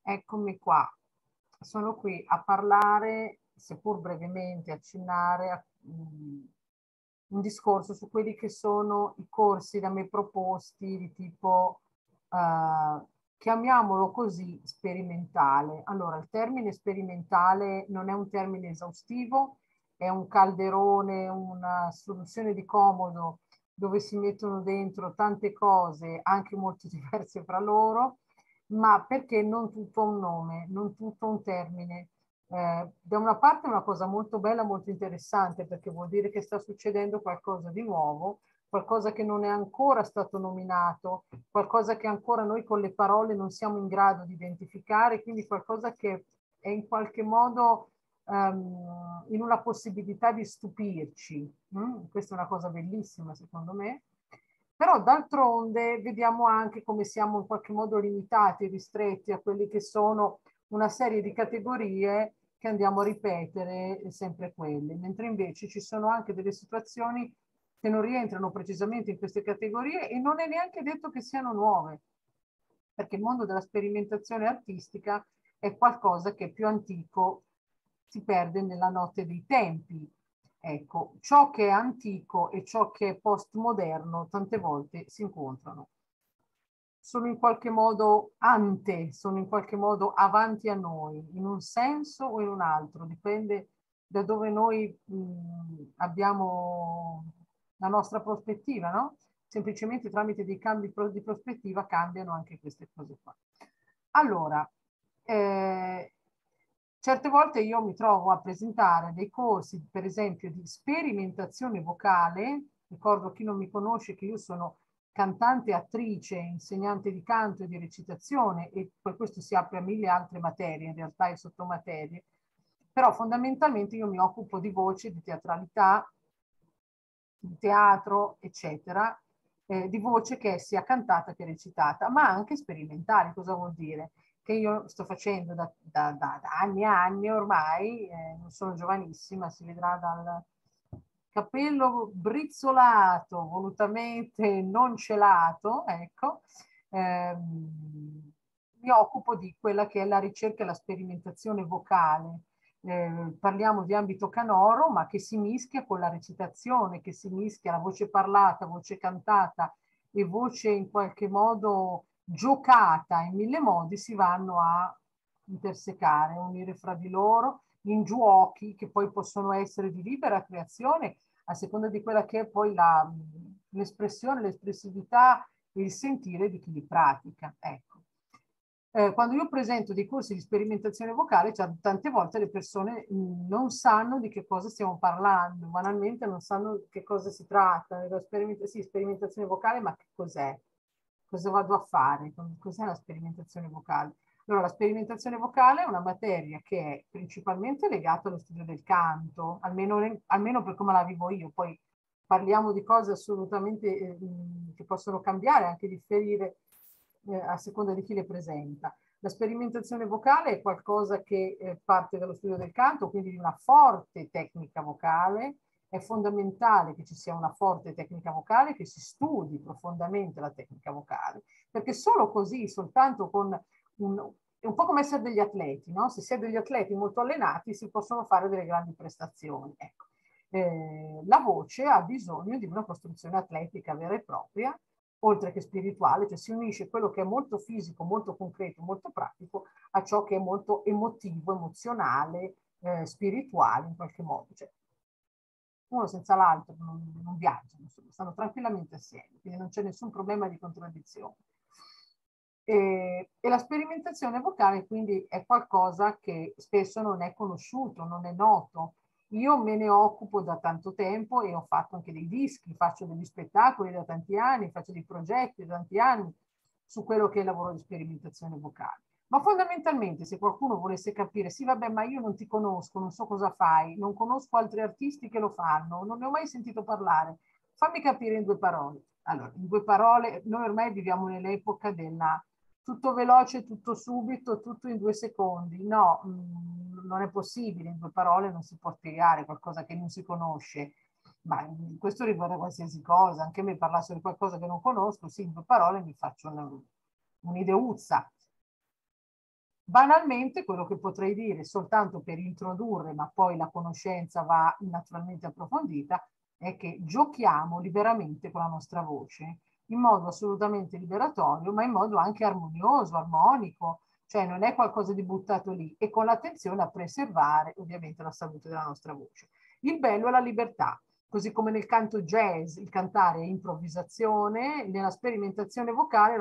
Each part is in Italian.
Eccomi qua, sono qui a parlare, seppur brevemente, accennare a un discorso su quelli che sono i corsi da me proposti di tipo, chiamiamolo così, sperimentale. Allora, il termine sperimentale non è un termine esaustivo, è un calderone, una soluzione di comodo dove si mettono dentro tante cose, anche molto diverse fra loro, ma perché non tutto un nome, non tutto un termine. Da una parte è una cosa molto bella, molto interessante, perché vuol dire che sta succedendo qualcosa di nuovo, qualcosa che non è ancora stato nominato, qualcosa che ancora noi con le parole non siamo in grado di identificare, quindi qualcosa che è in qualche modo in una possibilità di stupirci. Questa è una cosa bellissima, secondo me. Però d'altronde vediamo anche come siamo in qualche modo limitati, ristretti a quelli che sono una serie di categorie che andiamo a ripetere sempre quelle, mentre invece ci sono anche delle situazioni che non rientrano precisamente in queste categorie e non è neanche detto che siano nuove, perché il mondo della sperimentazione artistica è qualcosa che è più antico, si perde nella notte dei tempi. Ecco, ciò che è antico e ciò che è postmoderno tante volte si incontrano. Sono in qualche modo ante, sono in qualche modo avanti a noi, in un senso o in un altro, dipende da dove noi abbiamo la nostra prospettiva, no? Semplicemente tramite dei cambi di prospettiva cambiano anche queste cose qua. Allora, certe volte io mi trovo a presentare dei corsi, per esempio, di sperimentazione vocale. Ricordo a chi non mi conosce che io sono cantante, attrice, insegnante di canto e di recitazione e poi questo si apre a mille altre materie, in realtà e sottomaterie. Però fondamentalmente io mi occupo di voce, di teatralità, di teatro, eccetera, di voce che sia cantata che recitata, ma anche sperimentale. Cosa vuol dire? Che io sto facendo da anni e anni ormai, non sono giovanissima, si vedrà dal capello brizzolato, volutamente non celato, ecco, mi occupo di quella che è la ricerca e la sperimentazione vocale. Parliamo di ambito canoro, ma che si mischia con la recitazione, che si mischia la voce parlata, voce cantata e voce in qualche modo giocata in mille modi, si vanno a intersecare, unire fra di loro in giochi che poi possono essere di libera creazione a seconda di quella che è poi l'espressione, l'espressività e il sentire di chi li pratica. Ecco. Quando io presento dei corsi di sperimentazione vocale, cioè, tante volte le persone non sanno di che cosa stiamo parlando, banalmente non sanno che cosa si tratta. Sì, sperimentazione vocale, ma che cos'è? Cosa vado a fare? Cos'è la sperimentazione vocale? Allora, la sperimentazione vocale è una materia che è principalmente legata allo studio del canto, almeno per come la vivo io. Poi parliamo di cose assolutamente che possono cambiare, anche differire a seconda di chi le presenta. La sperimentazione vocale è qualcosa che parte dallo studio del canto, quindi di una forte tecnica vocale. È fondamentale che ci sia una forte tecnica vocale, che si studi profondamente la tecnica vocale, perché solo così, soltanto con è un po' come essere degli atleti, no? Se si è degli atleti molto allenati si possono fare delle grandi prestazioni. Ecco. La voce ha bisogno di una costruzione atletica vera e propria, oltre che spirituale, cioè si unisce quello che è molto fisico, molto concreto, molto pratico a ciò che è molto emotivo, emozionale, spirituale in qualche modo. Cioè, uno senza l'altro non viaggiano, stanno tranquillamente assieme, quindi non c'è nessun problema di contraddizione. E la sperimentazione vocale quindi è qualcosa che spesso non è conosciuto, non è noto. Io me ne occupo da tanto tempo e ho fatto anche dei dischi, faccio degli spettacoli da tanti anni, faccio dei progetti da tanti anni su quello che è il lavoro di sperimentazione vocale. Ma fondamentalmente se qualcuno volesse capire, sì vabbè ma io non ti conosco, non so cosa fai, non conosco altri artisti che lo fanno, non ne ho mai sentito parlare, fammi capire in due parole. Allora, in due parole, noi ormai viviamo nell'epoca della tutto veloce, tutto subito, tutto in 2 secondi. No, non è possibile, in 2 parole non si può spiegare qualcosa che non si conosce. Ma questo riguarda qualsiasi cosa, anche me parlasse di qualcosa che non conosco, sì, in 2 parole mi faccio un'ideuzza. Banalmente, quello che potrei dire, soltanto per introdurre, ma poi la conoscenza va naturalmente approfondita, è che giochiamo liberamente con la nostra voce, in modo assolutamente liberatorio, ma in modo anche armonioso, armonico, cioè non è qualcosa di buttato lì, e con l'attenzione a preservare ovviamente la salute della nostra voce. Il bello è la libertà, così come nel canto jazz il cantare è improvvisazione, nella sperimentazione vocale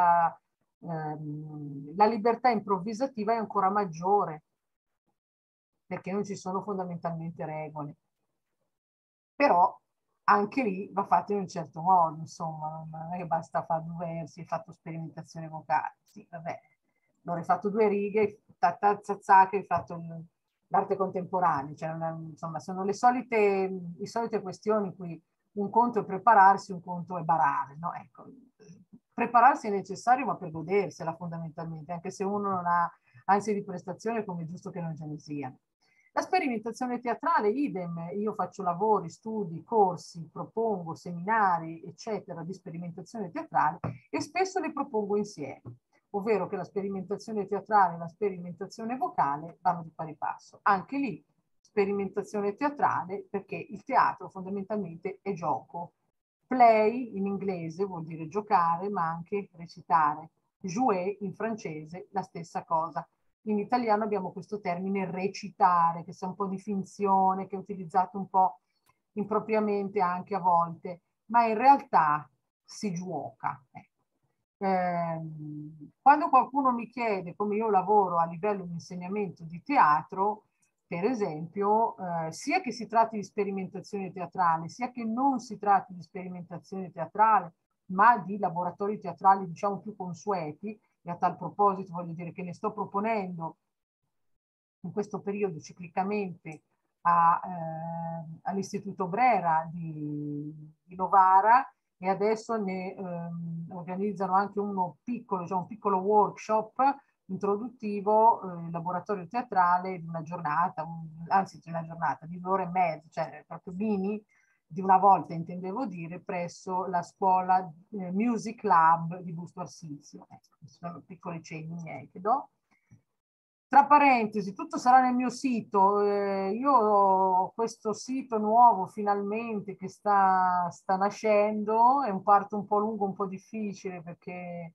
la libertà improvvisativa è ancora maggiore, perché non ci sono fondamentalmente regole. Però anche lì va fatto in un certo modo, insomma, non è che basta fare due versi, hai fatto sperimentazione vocale. Sì, vabbè, non hai fatto due righe, che hai fatto l'arte contemporanea, cioè, insomma, sono le solite questioni in cui un conto è prepararsi, un conto è barare, no? Ecco, prepararsi è necessario, ma per godersela fondamentalmente, anche se uno non ha ansia di prestazione, come è giusto che non ce ne sia. La sperimentazione teatrale, idem, io faccio lavori, studi, corsi, propongo seminari, eccetera, di sperimentazione teatrale e spesso le propongo insieme, ovvero che la sperimentazione teatrale e la sperimentazione vocale vanno di pari passo. Anche lì, sperimentazione teatrale, perché il teatro fondamentalmente è gioco. Play in inglese vuol dire giocare, ma anche recitare. Jouer in francese, la stessa cosa. In italiano abbiamo questo termine recitare, che sia un po' di finzione, che è utilizzato un po' impropriamente anche a volte, ma in realtà si gioca. Quando qualcuno mi chiede come io lavoro a livello di insegnamento di teatro, per esempio, sia che si tratti di sperimentazione teatrale, sia che non si tratti di sperimentazione teatrale, ma di laboratori teatrali, diciamo, più consueti, e a tal proposito voglio dire che ne sto proponendo in questo periodo ciclicamente all'Istituto Brera di Novara, e adesso ne organizzano anche uno piccolo, diciamo, un piccolo workshop introduttivo, laboratorio teatrale di una giornata, anzi di una giornata, di 2 ore e mezza, cioè proprio mini, di una volta intendevo dire, presso la scuola Music Lab di Busto Arsizio. Sono piccoli cenni miei che do. Tra parentesi, tutto sarà nel mio sito. Io ho questo sito nuovo finalmente che sta nascendo, è un parto un po' lungo, un po' difficile perché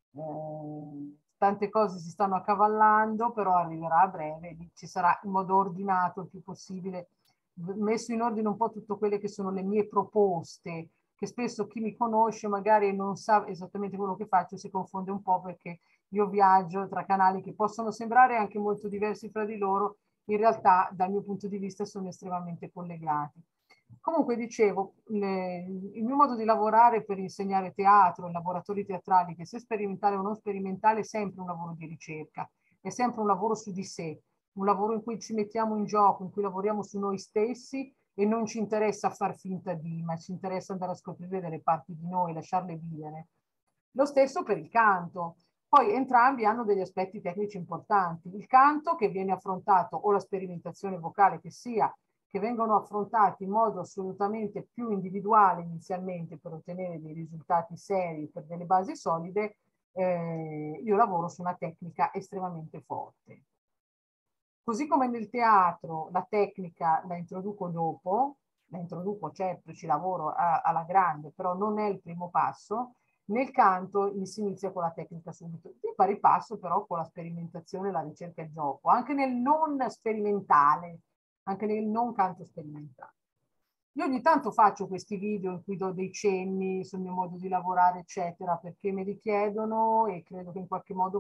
tante cose si stanno accavallando, però arriverà a breve, ci sarà in modo ordinato il più possibile, messo in ordine un po' tutte quelle che sono le mie proposte, che spesso chi mi conosce magari non sa esattamente quello che faccio, si confonde un po' perché io viaggio tra canali che possono sembrare anche molto diversi fra di loro, in realtà dal mio punto di vista sono estremamente collegati. Comunque dicevo, il mio modo di lavorare per insegnare teatro, in laboratori teatrali, che sia sperimentale o non sperimentale, è sempre un lavoro di ricerca, è sempre un lavoro su di sé, un lavoro in cui ci mettiamo in gioco, in cui lavoriamo su noi stessi e non ci interessa far finta di, ma ci interessa andare a scoprire delle parti di noi, lasciarle vivere. Lo stesso per il canto. Poi entrambi hanno degli aspetti tecnici importanti. Il canto che viene affrontato, o la sperimentazione vocale che sia, che vengono affrontati in modo assolutamente più individuale inizialmente per ottenere dei risultati seri, per delle basi solide, io lavoro su una tecnica estremamente forte. Così come nel teatro la tecnica la introduco dopo, la introduco certo, ci lavoro alla grande, però non è il primo passo. Nel canto si inizia con la tecnica subito, di pari passo però con la sperimentazione, la ricerca e il gioco, anche nel non sperimentale, anche nel non canto sperimentale. Io ogni tanto faccio questi video in cui do dei cenni sul mio modo di lavorare, eccetera, perché me li chiedono e credo che in qualche modo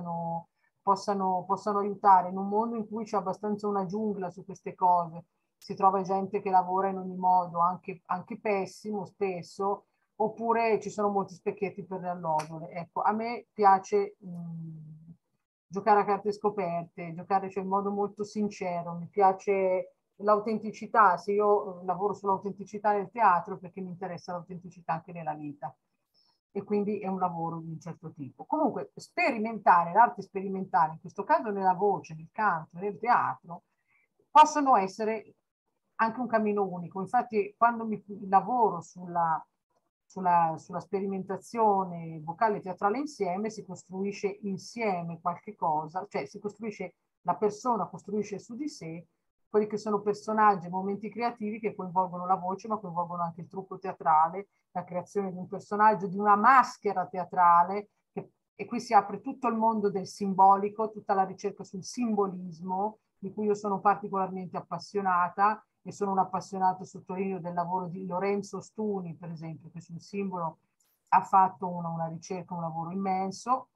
possano aiutare in un mondo in cui c'è abbastanza una giungla su queste cose. Si trova gente che lavora in ogni modo, anche pessimo spesso, oppure ci sono molti specchietti per le allodole. Ecco, a me piace giocare a carte scoperte, giocare cioè, in modo molto sincero, mi piace l'autenticità. Se io lavoro sull'autenticità nel teatro, perché mi interessa l'autenticità anche nella vita, e quindi è un lavoro di un certo tipo. Comunque sperimentare, l'arte sperimentale, in questo caso nella voce, nel canto, nel teatro, possono essere anche un cammino unico. Infatti quando lavoro sulla sperimentazione vocale e teatrale insieme, si costruisce insieme qualche cosa, cioè si costruisce, la persona costruisce su di sé quelli che sono personaggi, momenti creativi che coinvolgono la voce, ma coinvolgono anche il trucco teatrale, la creazione di un personaggio, di una maschera teatrale, e qui si apre tutto il mondo del simbolico, tutta la ricerca sul simbolismo, di cui io sono particolarmente appassionata, e sono un appassionato, sottolineo, del lavoro di Lorenzo Stuni, per esempio, che sul simbolo ha fatto una ricerca, un lavoro immenso.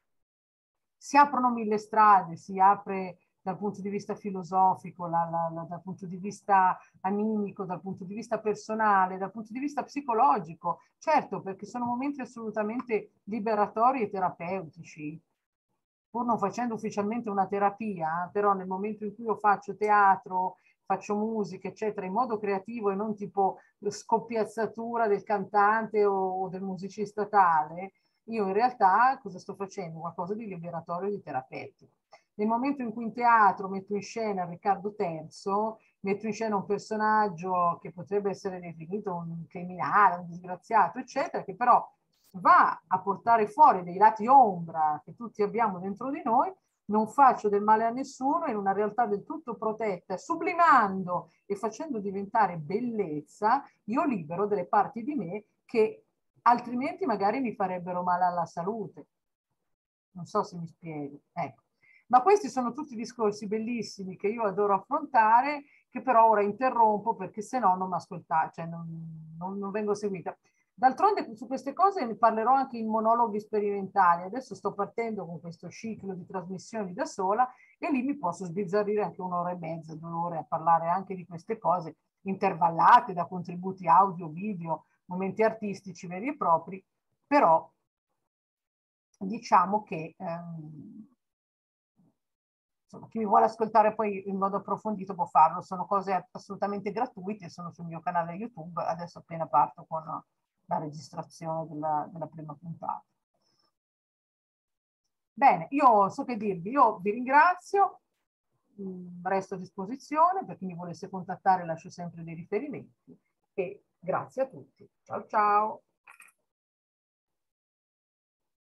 Si aprono mille strade, si apre dal punto di vista filosofico, dal punto di vista animico, dal punto di vista personale, dal punto di vista psicologico, certo, perché sono momenti assolutamente liberatori e terapeutici, pur non facendo ufficialmente una terapia, però nel momento in cui io faccio teatro, faccio musica, eccetera, in modo creativo e non tipo scoppiazzatura del cantante o del musicista tale, io in realtà cosa sto facendo? Qualcosa di liberatorio e di terapeutico. Nel momento in cui in teatro metto in scena Riccardo III, metto in scena un personaggio che potrebbe essere definito un criminale, un disgraziato, eccetera, che però va a portare fuori dei lati ombra che tutti abbiamo dentro di noi, non faccio del male a nessuno, in una realtà del tutto protetta, sublimando e facendo diventare bellezza, io libero delle parti di me che altrimenti magari mi farebbero male alla salute. Non so se mi spiego. Ecco. Ma questi sono tutti discorsi bellissimi che io adoro affrontare, che però ora interrompo perché se no non mi ascoltate, cioè non vengo seguita. D'altronde su queste cose ne parlerò anche in monologhi sperimentali. Adesso sto partendo con questo ciclo di trasmissioni da sola e lì mi posso sbizzarrire anche un'ora e mezza, 2 ore a parlare anche di queste cose, intervallate da contributi audio, video, momenti artistici veri e propri, però diciamo che insomma, chi mi vuole ascoltare poi in modo approfondito può farlo, sono cose assolutamente gratuite, sono sul mio canale YouTube, adesso appena parto con la registrazione della prima puntata. Bene, io so che dirvi, io vi ringrazio, resto a disposizione, per chi mi volesse contattare lascio sempre dei riferimenti e grazie a tutti. Ciao ciao!